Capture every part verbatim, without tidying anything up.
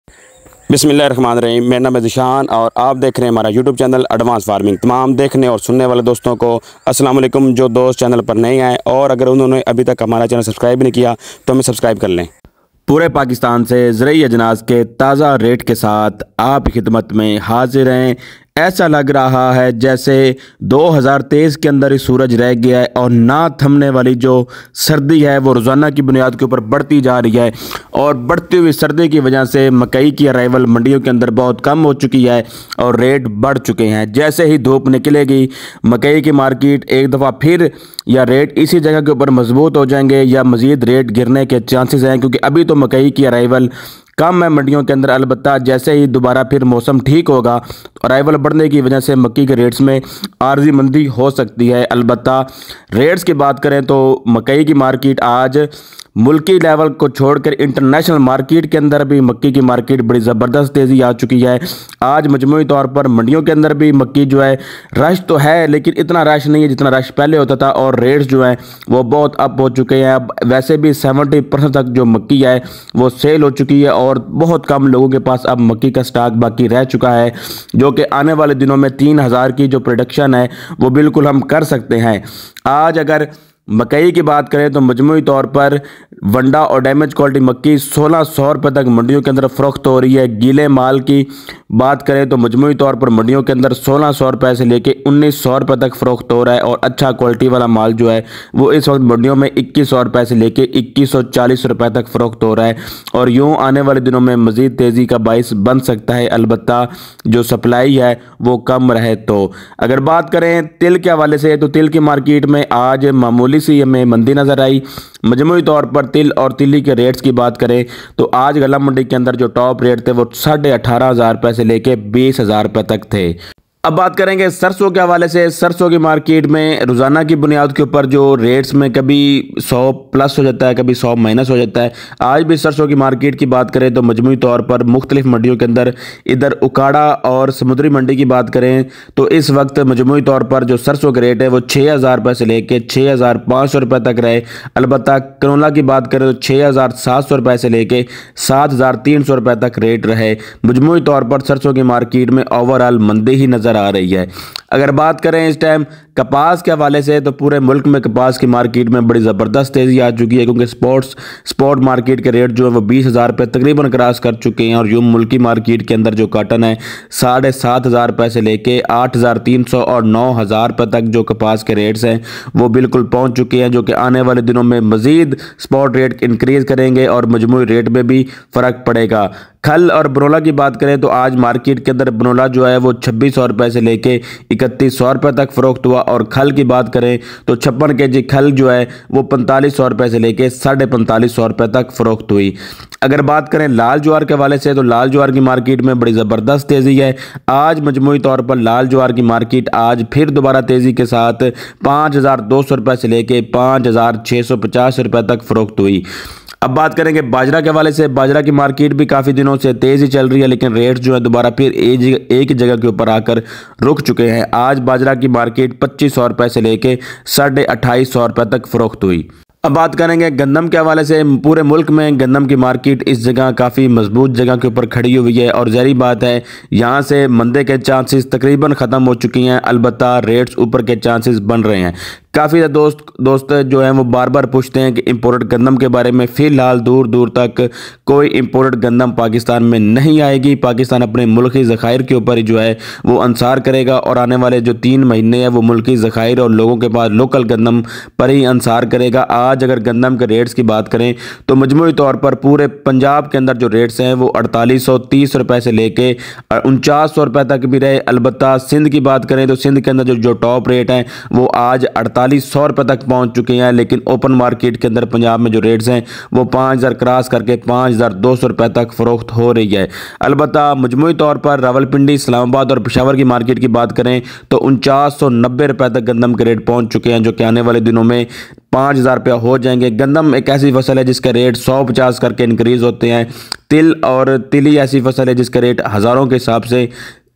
बिस्मिल्लाहिर्रहमानिर्रहीम। मेरा नाम है ज़िशान और आप देख रहे हैं हमारा यूट्यूब चैनल एडवांस फार्मिंग। तमाम देखने और सुनने वाले दोस्तों को अस्सलाम वालेकुम। जो दोस्त चैनल पर नए आए और अगर उन्होंने अभी तक हमारा चैनल सब्सक्राइब नहीं किया तो हमें सब्सक्राइब कर लें। पूरे पाकिस्तान से ज़रूरी अजनास के ताज़ा रेट के साथ आपकी खिदमत में हाजिर हैं। ऐसा लग रहा है जैसे दो हज़ार तेईस के अंदर ही सूरज रह गया है और ना थमने वाली जो सर्दी है वो रोज़ाना की बुनियाद के ऊपर बढ़ती जा रही है और बढ़ती हुई सर्दी की वजह से मकई की अराइवल मंडियों के अंदर बहुत कम हो चुकी है और रेट बढ़ चुके हैं। जैसे ही धूप निकलेगी मकई की मार्केट एक दफ़ा फिर या रेट इसी जगह के ऊपर मजबूत हो जाएंगे या मज़ीद रेट गिरने के चांसेस हैं, क्योंकि अभी तो मकई की अराइवल कम है मंडियों के अंदर। अलबत्ता जैसे ही दोबारा फिर मौसम ठीक होगा तो अराइवल बढ़ने की वजह से मक्की के रेट्स में आर्जी मंदी हो सकती है। अलबत्ता रेट्स की बात करें तो मकई की मार्केट आज मुल्की लेवल को छोड़कर इंटरनेशनल मार्केट के अंदर भी मक्की की मार्केट बड़ी ज़बरदस्त तेज़ी आ चुकी है। आज मजमूई तौर पर मंडियों के अंदर भी मक्की जो है रश तो है लेकिन इतना रश नहीं है जितना रश पहले होता था और रेट्स जो हैं वो बहुत अप हो चुके हैं। अब वैसे भी सेवेंटी परसेंट तक जो मक्की है वो सेल हो चुकी है और बहुत कम लोगों के पास अब मक्की का स्टॉक बाकी रह चुका है, जो कि आने वाले दिनों में तीन हज़ार की जो प्रोडक्शन है वो बिल्कुल हम कर सकते हैं। आज अगर मकई की बात करें तो मजमूई तौर पर वंडा और डैमेज क्वालिटी मक्की सोलह सौ रुपये तक मंडियों के अंदर फ़रोख्त हो रही है। गीले माल की बात करें तो मजमूई तौर पर मंडियों के अंदर सोलह सौ रुपये से लेके उन्नीस सौ रुपये तक फ़रोख्त हो रहा है और अच्छा क्वालिटी वाला माल जो है वो इस वक्त मंडियों में इक्कीस सौ रुपये से लेके इक्कीस सौ चालीस रुपये तक फ़रोख्त हो रहा है और यूँ आने वाले दिनों में मज़ीद तेज़ी का बाइस बन सकता है, अलबत्ता जो सप्लाई है वो कम रहे तो। अगर बात करें तिल के हवाले से तो तिल की मार्केट में आज मामूली सी हमें मंदी नजर आई। मजमूई तौर पर तिल और तिली के रेट्स की बात करें तो आज गला मंडी के अंदर जो टॉप रेट थे वो साढ़े अठारह हजार रुपए से लेके बीस हजार रुपए तक थे। अब बात करेंगे सरसों के हवाले से। सरसों की मार्केट में रोज़ाना की बुनियाद के ऊपर जो रेट्स में कभी सौ प्लस हो जाता है कभी सौ माइनस हो जाता है। आज भी सरसों की मार्केट की बात करें तो मजमूई तौर पर मुख्तलिफ मंडियों के अंदर इधर उकाड़ा और समुद्री मंडी की बात करें तो इस वक्त मजमूई तौर पर जो सरसों के रेट है वो छः हज़ार रुपये से लेकर छः हज़ार पाँच सौ रुपये तक रहे। अलबत्ता कनोला की बात करें तो छः हज़ार सात सौ रुपये से लेकर सात हज़ार तीन सौ रुपये तक रेट रहे। मजमूई तौर पर सरसों की मार्केट में ओवरऑल मंदी ही नज़र आ रही है। अगर बात करें इस टाइम कपास के हवाले से तो पूरे मुल्क में कपास की मार्केट में बड़ी ज़बरदस्त तेज़ी आ चुकी है, क्योंकि स्पोर्ट्स स्पॉट मार्केट के रेट जो है वो बीस हज़ार रुपये तकरीबन क्रॉस कर चुके हैं और यूँ मुल्की मार्केट के अंदर जो काटन है साढ़े सात हज़ार रुपये से लेके आठ हज़ार तीन सौ और नौ हज़ार रुपये तक जो कपास के रेट्स हैं वो बिल्कुल पहुँच चुके हैं, जो कि आने वाले दिनों में मज़ीद स्पॉट रेट इंक्रीज़ करेंगे और मजमूई रेट में भी फ़र्क पड़ेगा। खल और बनोला की बात करें तो आज मार्केट के अंदर बनोला जो है वो छब्बीस सौ रुपये से लेके इकतीस सौ रुपये तक फ़रोख्त हुआ और खल की बात करें तो छप्पन के जी खल जो है वो पैंतालीस सौ रुपये से लेके साढ़े पैंतालीस सौ रुपये तक फ़रोख्त हुई। अगर बात करें लाल ज्वार के हवाले से तो लाल ज्वार की मार्केट में बड़ी ज़बरदस्त तेज़ी है। आज मजमूई तौर पर लाल ज्वार की मार्केट आज फिर दोबारा तेज़ी के साथ पाँच हज़ार दो सौ रुपये से लेके पाँच हज़ार छः सौ पचास रुपये तक फ़रोख्त हुई। अब बात करेंगे बाजरा के हवाले से। बाजरा की मार्केट भी काफ़ी दिनों से तेज़ी चल रही है लेकिन रेट्स जो है दोबारा फिर एक जगह के ऊपर आकर रुक चुके हैं। आज बाजरा की मार्केट पच्चीस सौ रुपये से लेके साढ़े अट्ठाईस सौ रुपये तक फ़रोख्त हुई। अब बात करेंगे गंदम के हवाले से। पूरे मुल्क में गंदम की मार्केट इस जगह काफ़ी मजबूत जगह के ऊपर खड़ी हुई है और ज़ाहिर बात है यहाँ से मंदे के चांसेस तकरीबन ख़त्म हो चुकी हैं, अलबत्ता रेट्स ऊपर के चांसेस बन रहे हैं। काफ़ी दोस्त दोस्त जो हैं वो बार बार पूछते हैं कि इम्पोर्टेड गंदम के बारे में। फ़िलहाल दूर दूर तक कोई इम्पोर्टेड गंदम पाकिस्तान में नहीं आएगी। पाकिस्तान अपने मुल्की ज़खायर के ऊपर ही जो है वो अंसार करेगा और आने वाले जो तीन महीने हैं वो मुल्की ज़खायर और लोगों के पास लोकल गंदम पर ही अंसार करेगा। आज अगर गंदम के रेट्स की बात करें तो मजमूई तौर पर पूरे पंजाब के अंदर जो रेट्स हैं वो अड़तालीस सौ तीस रुपये से लेके उनचास सौ रुपये तक भी रहे। अलबत्ता सिंध की बात करें तो सिंध के अंदर जो जो टॉप रेट हैं वो आज अड़तालीस सौ रुपये तक पहुंच चुके हैं, लेकिन ओपन मार्केट के अंदर पंजाब में जो रेट्स हैं वो पाँच हज़ार क्रॉस करके पाँच हज़ार दो सौ रुपये तक फ़रोख्त हो रही है। अलबत्ता मजमूई तौर पर रावलपिंडी, इस्लामाबाद और पेशावर की मार्केट की बात करें तो उनचास सौ नब्बे रुपये तक गंदम के रेट पहुँच चुके हैं, जो कि आने वाले दिनों में पाँच हज़ार रुपया हो जाएंगे। गंदम एक ऐसी फसल है जिसका रेट सौ पचास करके इंक्रीज़ होते हैं। तिल और तिली ऐसी फसल है जिसका रेट हज़ारों के हिसाब से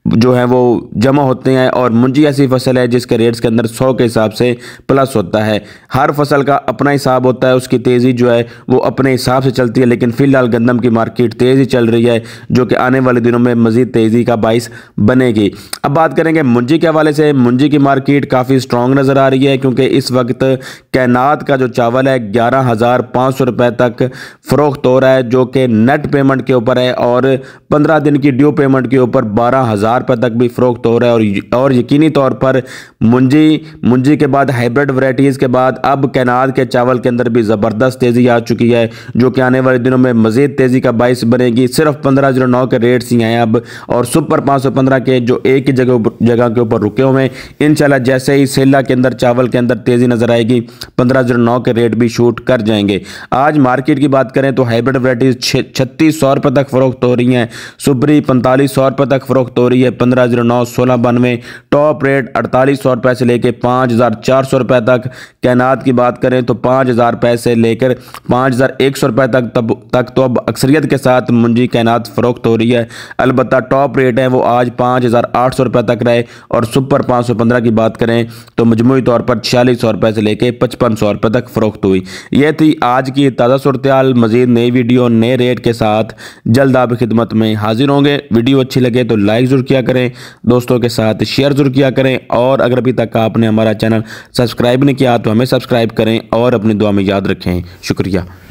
जो है वो जमा होते हैं। और मुंजी ऐसी फसल है जिसके रेट्स के अंदर सौ के हिसाब से प्लस होता है। हर फसल का अपना हिसाब होता है, उसकी तेज़ी जो है वो अपने हिसाब से चलती है। लेकिन फिलहाल गंदम की मार्केट तेज़ी चल रही है, जो कि आने वाले दिनों में मज़ीद तेज़ी का बाइस बनेगी। अब बात करेंगे मुंजी के हवाले से। मुंजी की मार्केट काफ़ी स्ट्रॉन्ग नज़र आ रही है, क्योंकि इस वक्त कैनात का जो चावल है ग्यारह हज़ार पाँच सौ रुपये तक फ़रोख्त हो रहा है, जो कि नेट पेमेंट के ऊपर है। और पंद्रह दिन की ड्यू पेमेंट के ऊपर बारह हज़ार रुपये तक भी फ़रोख्त हो रहा है। और और यकीनी तौर पर मुंजी मुंजी के बाद हाइब्रिड वैरायटीज़ के बाद अब कैनात के चावल के अंदर भी ज़बरदस्त तेज़ी आ चुकी है, जो कि आने वाले दिनों में मज़ीद तेज़ी का बाइस बनेगी। सिर्फ पंद्रह जीरो नौ के रेट्स ही हैं अब, और सुपर पाँच सौ पंद्रह के जो एक ही जगह जगह के ऊपर रुके हुए हैं। इंशाल्लाह जैसे ही सेला के अंदर चावल के अंदर तेज़ी नज़र आएगी, पंद्रह जीरो नौ के रेट भी शूट कर जाएंगे। आज मार्केट की बात करें तो हाइब्रिड वैरायटीज़ छत्तीस सौ रुपये तक फ़रोख्त हो रही हैं, सुपरी पैंतालीस सौ रुपये तक फ़रोख्त हो रही है, पंद्रह जीरो नौ सोलह बानवे, टॉप रेट अड़तालीस सौ रुपये से लेकर पाँच हज़ार चार सौ रुपये तक। कैनात की बात करें तो पाँच हज़ार रुपये से लेकर पाँच हज़ार एक सौ रुपये तक तब तक तो अब अक्सरियत के साथ मुंजी कैनात फ़रोख्त हो रही है। अलबत्ता टॉप रेट है वो आज पाँच हज़ार आठ सौ रुपये तक रहे। और सुपर पाँच सौ पंद्रह की बात करें तो मजमूई तौर पर छियालीस सौ रुपये से लेकर पचपन सौ रुपये तक फ़रोख्त हुई। यह थी आज की ताज़ा सूरत हाल। मज़ीद नई वीडियो नए रेट के साथ जल्द आपकी खिदमत में हाजिर होंगे। वीडियो अच्छी लगे तो लाइक ज़रूर किया करें, दोस्तों के साथ शेयर ज़रूर किया करें, और अगर अभी तक आपने हमारा चैनल सब्सक्राइब नहीं किया तो हमें सब्सक्राइब करें और अपनी दुआ में याद रखें। शुक्रिया।